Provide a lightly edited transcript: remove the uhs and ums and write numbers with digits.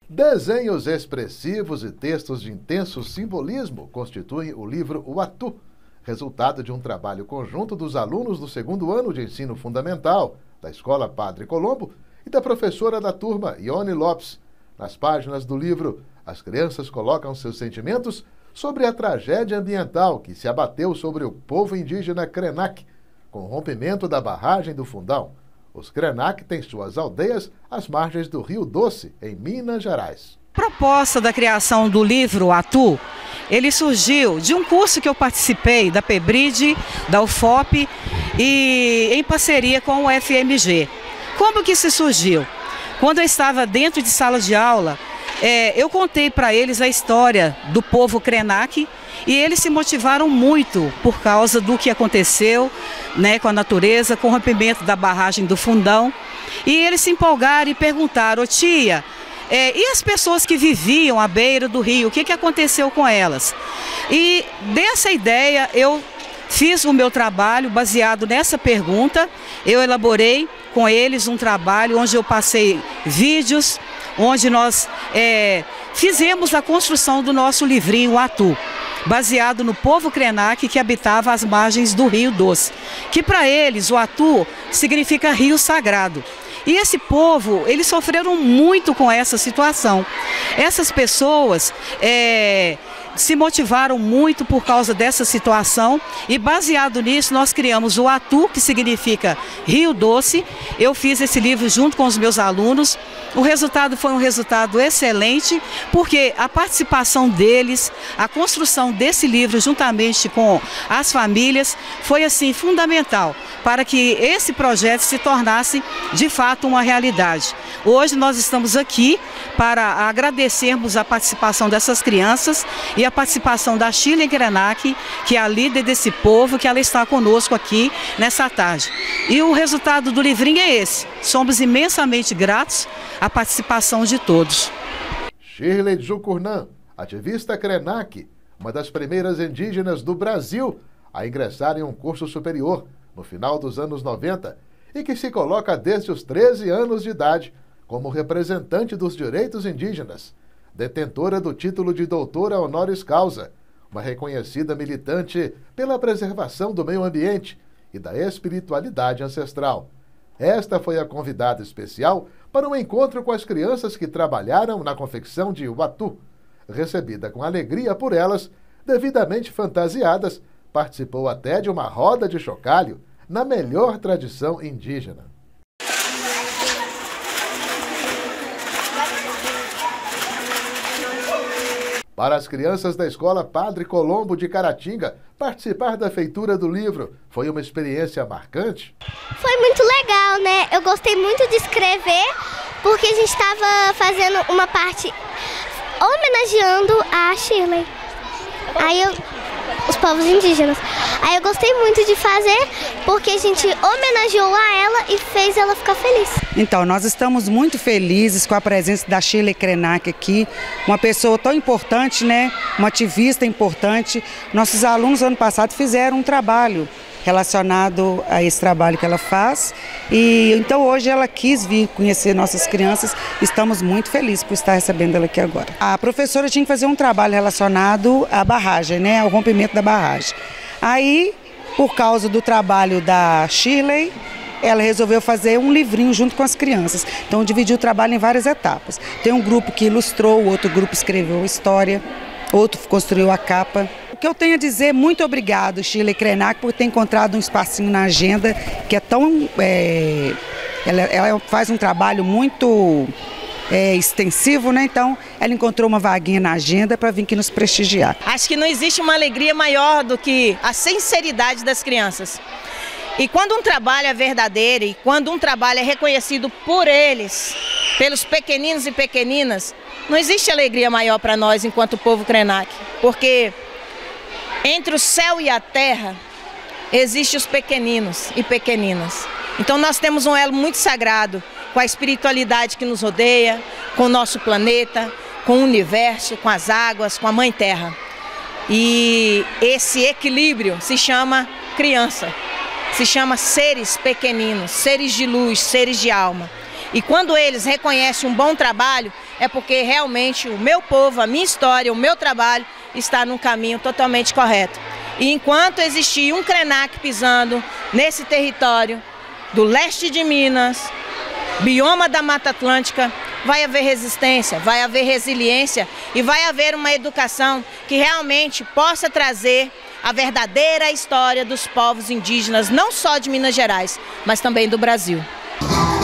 Desenhos expressivos e textos de intenso simbolismo constituem o livro Uatu, resultado de um trabalho conjunto dos alunos do 2º ano de ensino fundamental da Escola Padre Colombo e da professora da turma, Ione Lopes. Nas páginas do livro, as crianças colocam seus sentimentos sobre a tragédia ambiental que se abateu sobre o povo indígena Krenak, com o rompimento da barragem do Fundão. Os Krenak têm suas aldeias às margens do Rio Doce, em Minas Gerais. A proposta da criação do livro Uatu, ele surgiu de um curso que eu participei da PEBRID, da UFOP e em parceria com o FMG. Como que isso surgiu? Quando eu estava dentro de sala de aula, eu contei para eles a história do povo Krenak e eles se motivaram muito por causa do que aconteceu, né, com a natureza, com o rompimento da barragem do Fundão. E eles se empolgaram e perguntaram: "Ô tia, e as pessoas que viviam à beira do rio, o que aconteceu com elas?" E dessa ideia eu fiz o meu trabalho baseado nessa pergunta. Eu elaborei com eles um trabalho onde eu passei vídeos, onde nós fizemos a construção do nosso livrinho Uatu, baseado no povo Krenak que habitava as margens do Rio Doce, que para eles o Uatu significa rio sagrado. E esse povo, eles sofreram muito com essa situação. Essas pessoas se motivaram muito por causa dessa situação e baseado nisso nós criamos o Uatu, que significa Rio Doce. Eu fiz esse livro junto com os meus alunos. O resultado foi um resultado excelente, porque a participação deles, a construção desse livro juntamente com as famílias foi assim fundamental para que esse projeto se tornasse de fato uma realidade. Hoje nós estamos aqui para agradecermos a participação dessas crianças e a participação da Shirley Krenak, que é a líder desse povo, que ela está conosco aqui nessa tarde. E o resultado do livrinho é esse. Somos imensamente gratos à participação de todos. Shirley Jucurnan, ativista Krenak, uma das primeiras indígenas do Brasil a ingressar em um curso superior no final dos anos 90 e que se coloca desde os 13 anos de idade como representante dos direitos indígenas, detentora do título de doutora honoris causa, uma reconhecida militante pela preservação do meio ambiente e da espiritualidade ancestral. Esta foi a convidada especial para um encontro com as crianças que trabalharam na confecção de Uatu. Recebida com alegria por elas, devidamente fantasiadas, participou até de uma roda de chocalho na melhor tradição indígena. Para as crianças da Escola Padre Colombo de Caratinga, participar da feitura do livro foi uma experiência marcante? Foi muito legal, né? Eu gostei muito de escrever, porque a gente estava fazendo uma parte homenageando a Shirley. Os povos indígenas. Aí eu gostei muito de fazer, porque a gente homenageou a ela e fez ela ficar feliz. Então, nós estamos muito felizes com a presença da Shirley Krenak aqui, uma pessoa tão importante, né? Uma ativista importante. Nossos alunos, ano passado, fizeram um trabalho relacionado a esse trabalho que ela faz. E então hoje ela quis vir conhecer nossas crianças. Estamos muito felizes por estar recebendo ela aqui agora. A professora tinha que fazer um trabalho relacionado à barragem, né? Ao rompimento da barragem. Aí, por causa do trabalho da Shirley, ela resolveu fazer um livrinho junto com as crianças. Então dividiu o trabalho em várias etapas. Tem um grupo que ilustrou, outro grupo escreveu a história, outro construiu a capa. O que eu tenho a dizer, muito obrigado, Shirley Krenak, por ter encontrado um espacinho na agenda que é tão... Ela faz um trabalho muito extensivo, né? Então ela encontrou uma vaguinha na agenda para vir aqui nos prestigiar. Acho que não existe uma alegria maior do que a sinceridade das crianças. E quando um trabalho é verdadeiro e quando um trabalho é reconhecido por eles, pelos pequeninos e pequeninas, não existe alegria maior para nós enquanto povo Krenak, porque entre o céu e a terra existem os pequeninos e pequeninas. Então nós temos um elo muito sagrado com a espiritualidade que nos rodeia, com o nosso planeta, com o universo, com as águas, com a Mãe Terra. E esse equilíbrio se chama criança, se chama seres pequeninos, seres de luz, seres de alma. E quando eles reconhecem um bom trabalho, é porque realmente o meu povo, a minha história, o meu trabalho está num caminho totalmente correto. E enquanto existir um Krenak pisando nesse território do leste de Minas, bioma da Mata Atlântica, vai haver resistência, vai haver resiliência e vai haver uma educação que realmente possa trazer a verdadeira história dos povos indígenas, não só de Minas Gerais, mas também do Brasil.